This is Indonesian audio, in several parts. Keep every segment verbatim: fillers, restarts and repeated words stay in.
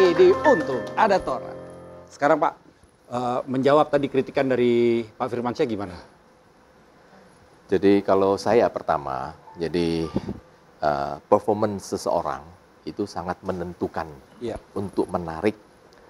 lagi di Untung Ada Tora. Sekarang Pak, uh, menjawab tadi kritikan dari Pak Firmansyah gimana? Jadi kalau saya pertama, jadi uh, performance seseorang itu sangat menentukan yeah. untuk menarik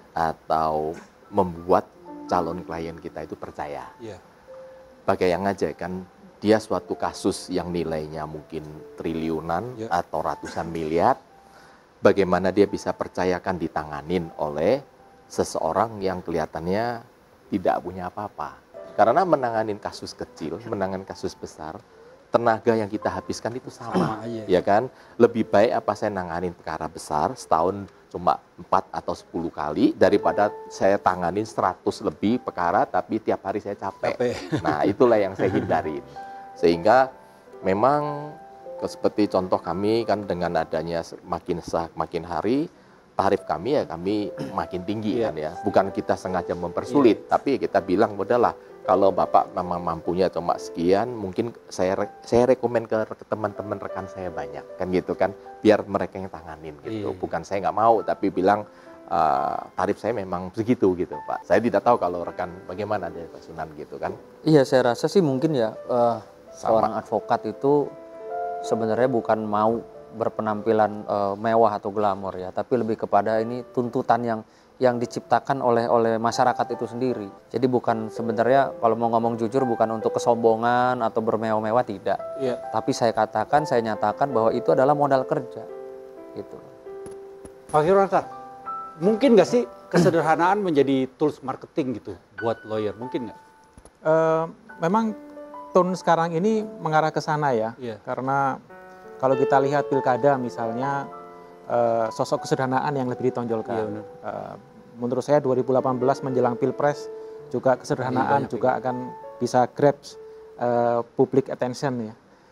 atau membuat calon klien kita itu percaya. Yeah. Bagai yang aja kan, dia suatu kasus yang nilainya mungkin triliunan yeah. atau ratusan miliar, bagaimana dia bisa percayakan ditanganin oleh seseorang yang kelihatannya tidak punya apa-apa. Karena menanganin kasus kecil, menanganin kasus besar, tenaga yang kita habiskan itu sama, sama ya kan? Lebih baik apa saya nanganin perkara besar setahun cuma empat atau sepuluh kali daripada saya tanganin seratus lebih perkara tapi tiap hari saya capek. capek. Nah, itulah yang saya hindarin. Sehingga memang seperti contoh kami kan dengan adanya makin sah makin hari, tarif kami ya kami makin tinggi yeah. kan ya. Bukan kita sengaja mempersulit, yeah. tapi kita bilang udahlah kalau Bapak memang mampunya cuma sekian, mungkin saya saya rekomen ke teman-teman rekan saya banyak, kan gitu kan, biar mereka yang tanganin gitu. Iya. Bukan saya nggak mau, tapi bilang uh, tarif saya memang segitu gitu Pak. Saya tidak tahu kalau rekan bagaimana dari Pak Sunan gitu kan. Iya, saya rasa sih mungkin ya uh, seorang advokat itu sebenarnya bukan mau berpenampilan uh, mewah atau glamor ya, tapi lebih kepada ini tuntutan yang yang diciptakan oleh oleh masyarakat itu sendiri. Jadi bukan sebenarnya kalau mau ngomong jujur bukan untuk kesombongan atau bermewah-mewah tidak. Iya. Tapi saya katakan, saya nyatakan bahwa itu adalah modal kerja. Gitu. Pak Firmansyah, mungkin nggak sih kesederhanaan menjadi tools marketing gitu buat lawyer? Mungkin nggak? Uh, memang tone sekarang ini mengarah ke sana ya. Iya. Karena kalau kita lihat pilkada misalnya, Uh, sosok kesederhanaan yang lebih ditonjolkan. Iya, uh, menurut saya dua ribu delapan belas menjelang pilpres juga kesederhanaan juga itu. Akan bisa grab uh, public attention ya.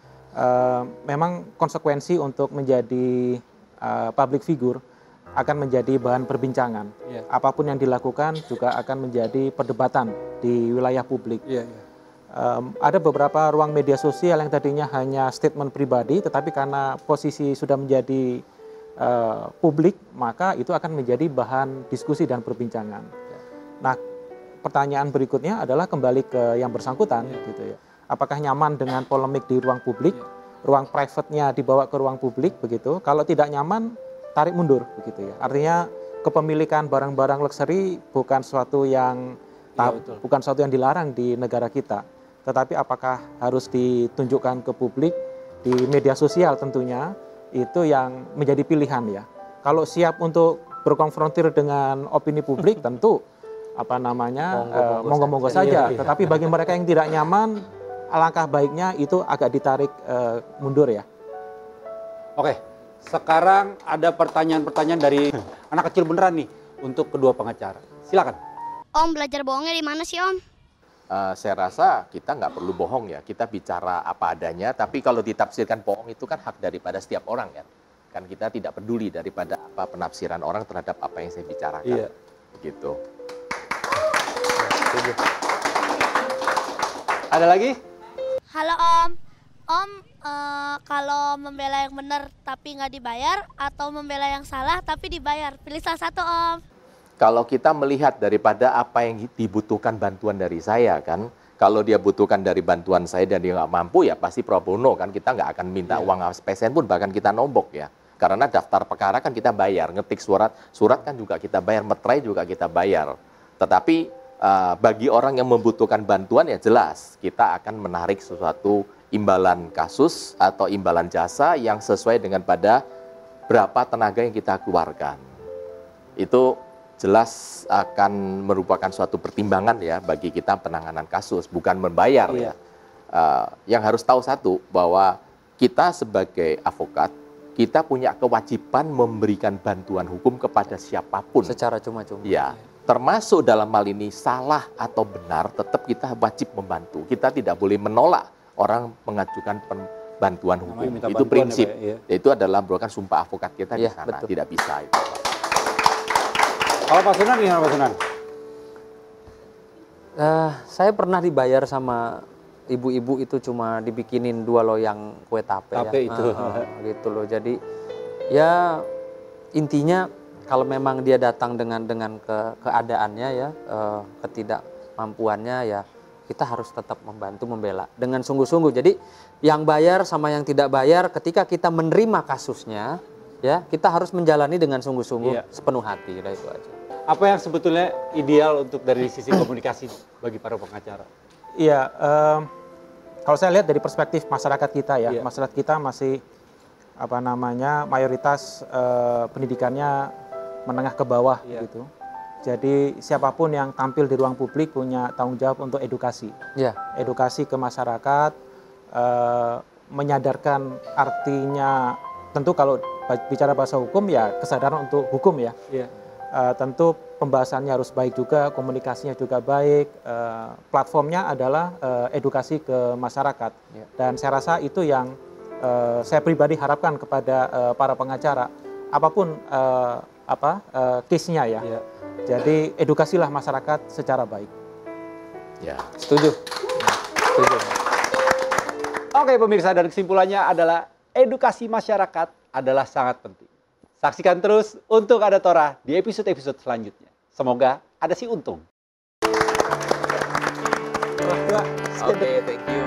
Uh, memang konsekuensi untuk menjadi uh, public figure akan menjadi bahan perbincangan. Iya. Apapun yang dilakukan juga akan menjadi perdebatan di wilayah publik. Iya, iya. Um, ada beberapa ruang media sosial yang tadinya hanya statement pribadi, tetapi karena posisi sudah menjadi Uh, publik, maka itu akan menjadi bahan diskusi dan perbincangan. Nah, pertanyaan berikutnya adalah kembali ke yang bersangkutan, yeah. gitu ya. Apakah nyaman dengan polemik di ruang publik, yeah. ruang private-nya dibawa ke ruang publik, begitu? Kalau tidak nyaman, tarik mundur, begitu ya. Artinya kepemilikan barang-barang luxury bukan suatu yang yeah, tab, bukan suatu yang dilarang di negara kita. Tetapi apakah harus ditunjukkan ke publik di media sosial tentunya? Itu yang menjadi pilihan ya. Kalau siap untuk berkonfrontir dengan opini publik tentu apa namanya monggo-monggo uh, saja. Iya, iya. Tetapi bagi mereka yang tidak nyaman, alangkah baiknya itu agak ditarik uh, mundur ya. Oke, sekarang ada pertanyaan-pertanyaan dari anak kecil beneran nih untuk kedua pengacara. Silakan. Om, belajar bohongnya di mana sih Om? Uh, saya rasa kita nggak perlu bohong ya, kita bicara apa adanya, tapi kalau ditafsirkan bohong itu kan hak daripada setiap orang kan. Kan kita tidak peduli daripada apa penafsiran orang terhadap apa yang saya bicarakan. Iya. Begitu. Ada lagi? Halo Om. Om, uh, kalau membela yang benar tapi nggak dibayar, atau membela yang salah tapi dibayar, pilih salah satu Om. Kalau kita melihat daripada apa yang dibutuhkan bantuan dari saya kan, kalau dia butuhkan dari bantuan saya dan dia nggak mampu ya pasti pro bono kan, kita nggak akan minta yeah. uang spesen pun, bahkan kita nombok ya. Karena daftar perkara kan kita bayar, ngetik surat, surat kan juga kita bayar, meterai juga kita bayar. Tetapi uh, bagi orang yang membutuhkan bantuan ya jelas kita akan menarik sesuatu imbalan kasus atau imbalan jasa yang sesuai dengan pada berapa tenaga yang kita keluarkan. Itu jelas akan merupakan suatu pertimbangan ya bagi kita penanganan kasus, bukan membayar iya. ya. Uh, yang harus tahu satu, bahwa kita sebagai advokat, kita punya kewajiban memberikan bantuan hukum kepada siapapun. Secara cuma-cuma. Ya, termasuk dalam hal ini salah atau benar, tetap kita wajib membantu. Kita tidak boleh menolak orang mengajukan bantuan hukum. Itu prinsip. Ya, ya. Itu adalah merupakan sumpah advokat kita ya, di sana. Betul. Tidak bisa itu. Kalau Pak Sunan gimana Pak Sunan? Uh, saya pernah dibayar sama ibu-ibu itu cuma dibikinin dua loyang kue tape, tape ya. itu. Uh, uh, gitu loh. Jadi ya intinya kalau memang dia datang dengan dengan ke, keadaannya ya, uh, ketidakmampuannya ya, kita harus tetap membantu membela dengan sungguh-sungguh. Jadi yang bayar sama yang tidak bayar, ketika kita menerima kasusnya, ya kita harus menjalani dengan sungguh-sungguh, Iya. sepenuh hati. Udah itu aja. Apa yang sebetulnya ideal untuk dari sisi komunikasi bagi para pengacara? Iya, em, kalau saya lihat dari perspektif masyarakat kita ya, Iya. masyarakat kita masih apa namanya mayoritas eh, pendidikannya menengah ke bawah Iya. gitu. Jadi siapapun yang tampil di ruang publik punya tanggung jawab untuk edukasi, Ya, edukasi ke masyarakat, eh, menyadarkan artinya. Tentu kalau bicara bahasa hukum ya kesadaran untuk hukum ya. Iya. Uh, tentu pembahasannya harus baik juga, komunikasinya juga baik. Uh, platformnya adalah uh, edukasi ke masyarakat. Ya. Dan saya rasa itu yang uh, saya pribadi harapkan kepada uh, para pengacara, apapun uh, apa uh, case-nya ya. Iya. Jadi edukasilah masyarakat secara baik. Ya. setuju. Setuju. Oke pemirsa, dan kesimpulannya adalah edukasi masyarakat adalah sangat penting. Saksikan terus Untuk Ada Tora di episode-episode selanjutnya. Semoga ada si untung. Oke, thank you.